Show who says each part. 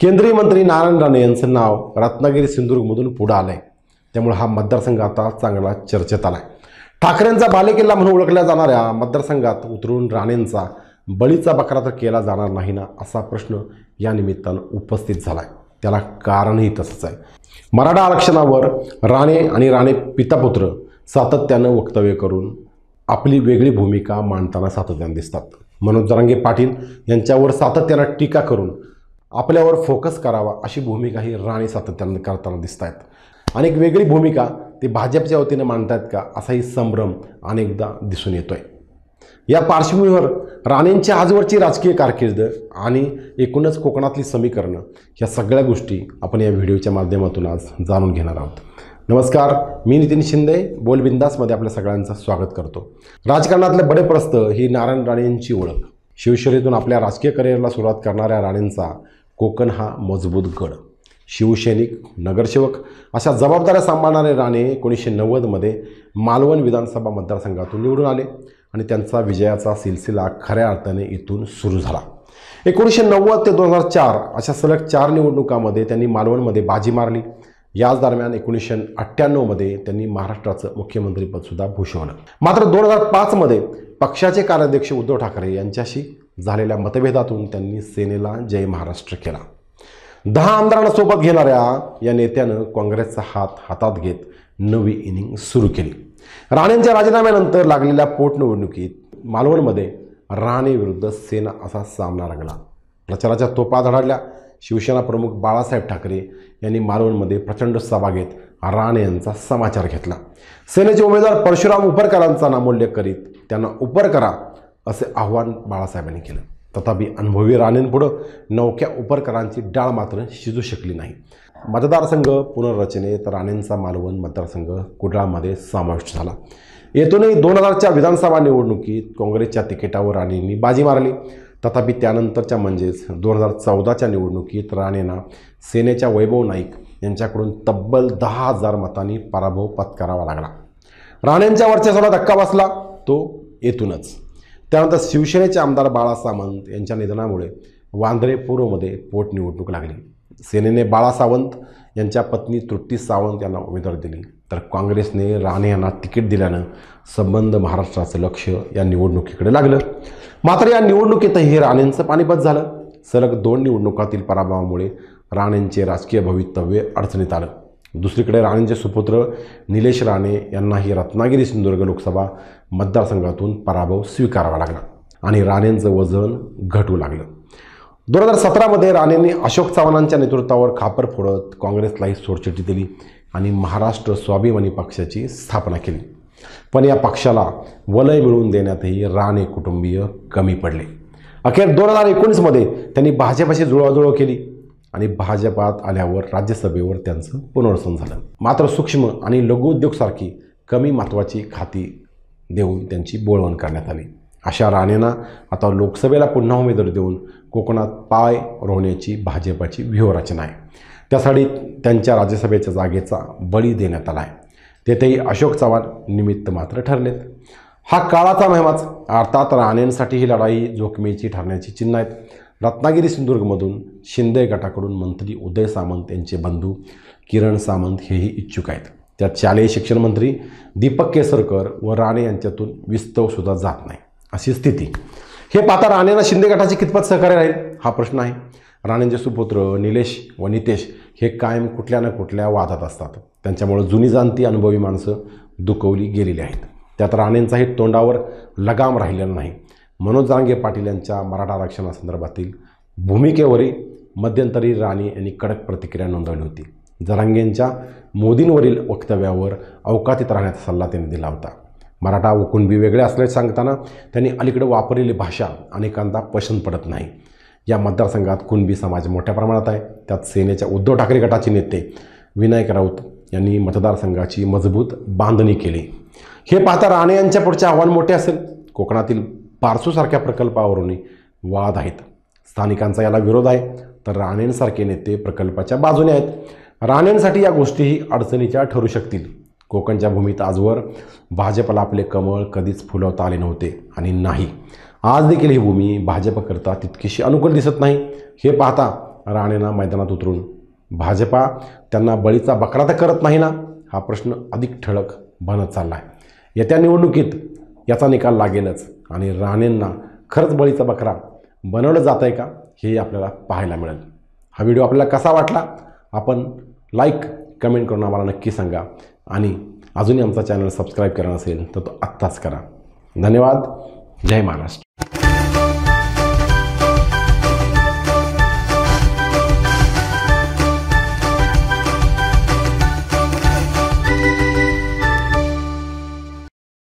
Speaker 1: केंद्रीय मंत्री नारायण राणे यांचं नाव रत्नागिरी सिंधुदुर्गमधून पुढे आलंय, त्यामुळे हा मतदारसंघ आता चांगला चर्चेत आलाय। ठाकरेंचा बालेकिल्ला म्हणून ओळखल्या जाणाऱ्या मतदारसंघात उतरून राणेंचा बळीचा बकरा तर केला जाणार नाही ना, असा प्रश्न या निमित्तानं उपस्थित झालाय। त्याला कारणही तसंच आहे। मराठा आरक्षणावर राणे आणि राणे पितापुत्र सातत्यानं वक्तव्य करून आपली वेगळी भूमिका मांडताना सातत्यानं दिसतात। मनोज जरांगे पाटील यांच्यावर सातत्यानं टीका करून आपल्यावर फोकस करावा अशी भूमिकाही राणे सातत्यानं करताना दिसत आहेत। आणि एक वेगळी भूमिका ते भाजपच्या वतीने मांडतायत का, असाही संभ्रम अनेकदा दिसून येतोय। या पार्श्वभूमीवर राणेंची आजवरची राजकीय कारकीर्द आणि एकूणच कोकणातली समीकरणं ह्या सगळ्या गोष्टी आपण या व्हिडिओच्या माध्यमातून आज जाणून घेणार आहोत। नमस्कार, मी नितीन शिंदे बोलबिंदासमध्ये आपल्या सगळ्यांचं स्वागत करतो। राजकारणातले बडे प्रस्थ ही नारायण राणे यांची ओळख। शिवसेनेतून आपल्या राजकीय करिअरला सुरुवात करणाऱ्या राणेंचा कोकण हा मजबूत गड। शिवसैनिक, नगरसेवक अशा जबाबदाऱ्या सांभाळणारे राणे 1990 मध्ये मालवण विधानसभा मतदारसंघातून निवडून आले आणि त्यांचा विजयाचा सिलसिला खऱ्या अर्थाने इथून सुरू झाला। 1990 ते 2004 अशा सलग 4 निवडणुकांमध्ये त्यांनी मालवणमध्ये बाजी मारली। याच दरम्यान 1998 मध्ये त्यांनी महाराष्ट्राचं मुख्यमंत्रीपदसुद्धा भूषवलं। मात्र 2005 मध्ये पक्षाचे कार्याध्यक्ष उद्धव ठाकरे यांच्याशी झालेल्या मतभेदातून त्यांनी सेनेला जय महाराष्ट्र केला। 10 आमदारांना सोबत घेणाऱ्या या नेत्यानं काँग्रेसचा हात हातात घेत नवी इनिंग सुरू केली। राणेंच्या राजीनाम्यानंतर लागलेल्या पोटनिवडणुकीत मालवणमध्ये राणे विरुद्ध सेना असा सामना रंगला। प्रचाराच्या तोपा धडाडल्या। शिवसेना प्रमुख बाळासाहेब ठाकरे यांनी मालवणमध्ये प्रचंड सभा घेत राणे यांचा समाचार घेतला। सेनेचे उमेदवार परशुराम उपरकरांचा नामोल्लेख करीत त्यांना उपर करा असे आव्हान बाळासाहेबांनी केलं। तथापि अनुभवी राणेंपुढं नवख्या उपरकरांची डाळ मात्र शिजू शकली नाही। मतदारसंघ पुनर्रचनेत राणेंचा मालवण मतदारसंघ कुडाळमध्ये समाविष्ट झाला। येथूनही 2000च्या विधानसभा निवडणुकीत काँग्रेसच्या तिकिटावर राणेंनी बाजी मारली। तथापि त्यानंतरच्या म्हणजेच 2014च्या निवडणुकीत राणेंना सेनेच्या वैभव नाईक यांच्याकडून तब्बल 10,000 मतांनी पराभव पत्करावा लागला। राणेंच्या वर्चस्वाला धक्का बसला तो येथूनच। त्यानंतर शिवसेनेचे आमदार बाळा सावंत यांच्या निधनामुळे वांद्रे पूर्वमध्ये पोटनिवडणूक लागली। सेनेने बाळा सावंत यांच्या पत्नी तृप्ती सावंत यांना उमेदवारी दिली, तर काँग्रेसने राणे यांना तिकीट दिल्यानं संबंध महाराष्ट्राचं लक्ष या निवडणुकीकडे लागलं। मात्र या निवडणुकीतही राणेंचं पानिपत झालं। सलग 2 निवडणुकातील पराभवामुळे राणेंचे राजकीय भवितव्य अडचणीत आलं। दुसरीकडे राणेंचे सुपुत्र निलेश राणे यांनाही रत्नागिरी सिंधुदुर्ग लोकसभा मतदारसंघातून पराभव स्वीकारावा लागला आणि राणेंचं वजन घटू लागलं। 2017 मध्ये राणेंनी अशोक चव्हाणांच्या नेतृत्वावर खापर फोडत काँग्रेसलाही सोडचिठ्ठी दिली आणि महाराष्ट्र स्वाभिमानी पक्षाची स्थापना केली। पण या पक्षाला वलय मिळवून देण्यातही राणे कुटुंबीय कमी पडले। अखेर 2019 मध्ये त्यांनी भाजपशी जुळवाजुळव केली आणि भाजपात आल्यावर राज्यसभेवर त्यांचं पुनर्वसन झालं। मात्र सूक्ष्म आणि लघु उद्योगसारखी कमी महत्त्वाची खाती देऊन त्यांची बोळवण करण्यात आली। अशा राणेंना आता लोकसभेला पुन्हा उमेदवारी देऊन कोकणात पाय रोवण्याची भाजपाची व्यूहरचना आहे। त्यासाठी त्यांच्या राज्यसभेच्या जागेचा बळी देण्यात आला आहे। तेथेही अशोक चव्हाण निमित्त मात्र ठरलेत। हा काळाचा मेहमाच। अर्थात राणेंसाठी ही लढाई जोखमीची ठरण्याची चिन्ह आहेत। रत्नागिरी सिंधुदुर्गमधून शिंदे गटाकडून मंत्री उदय सामंत यांचे बंधू किरण सामंत हेही इच्छुक आहेत। त्यात शालेय शिक्षण मंत्री दीपक केसरकर व राणे यांच्यातून विस्तवसुद्धा जात नाही अशी स्थिती। हे पाहता राणेंना शिंदे गटाचे कितपत सहकार्य राहील हा प्रश्न आहे। राणेंचे सुपुत्र निलेश व नितेश हे कायम कुठल्या ना कुठल्या वादात असतात। त्यांच्यामुळे जुनी जाणती अनुभवी माणसं दुखवली गेलेली आहेत। त्यात राणेंचाही तोंडावर लगाम राहिलेला नाही। मनोज जरांगे पाटील यांच्या मराठा आरक्षणासंदर्भातील भूमिकेवरील मध्यंतरी राणे यांनी कडक प्रतिक्रिया नोंदवली होती। जरांगेंच्या मोदींवरील वक्तव्यावर अवकातीत राहण्याचा सल्ला त्यांनी दिला होता। मराठा व कुणबी वेगळे असल्याचे सांगताना त्यांनी अलीकडे वापरलेली भाषा अनेकांना पसंत पडत नाही। या मतदारसंघात कुणबी समाज मोठ्या प्रमाणात आहे। त्यात सेनेच्या उद्धव ठाकरे गटाचे नेते विनायक राऊत यांनी मतदारसंघाची मजबूत बांधणी केली। हे पाहता राणे यांच्या पुढचे आव्हान मोठे असेल। कोकणातील पारसूसारख्या प्रकल्पावरूनही वाद आहेत। स्थानिकांचा याला विरोध आहे, तर राणेंसारखे नेते प्रकल्पाच्या बाजूने आहेत। राणेंसाठी या गोष्टीही अडचणीच्या ठरू शकतील। कोकणच्या भूमीत आजवर भाजपला आपले कमळ कधीच फुलवता आले नव्हते आणि नाही आज देखील ही भूमी भाजपकरता तितकीशी अनुकूल दिसत नाही। हे पाहता राणेंना मैदानात उतरून? भाजपा त्यांना बळीचा बकरा तर करत नाही ना, हा प्रश्न अधिक ठळक बनत चालला आहे. येत्या निवडणुकीत याचा निकाल लागेलच आणि राणेंना खरंच बळीचा बकरा बनवलं जात आहे का हे आपल्याला पाहायला मिळेल. हा व्हिडिओ आपल्याला कसा वाटला आपण लाईक कमेंट करून आम्हाला नक्की सांगा आणि अजूनही आमचा चॅनल सबस्क्राईब केला नसेल तर तो आत्ताच करा. धन्यवाद. जय महाराष्ट्र.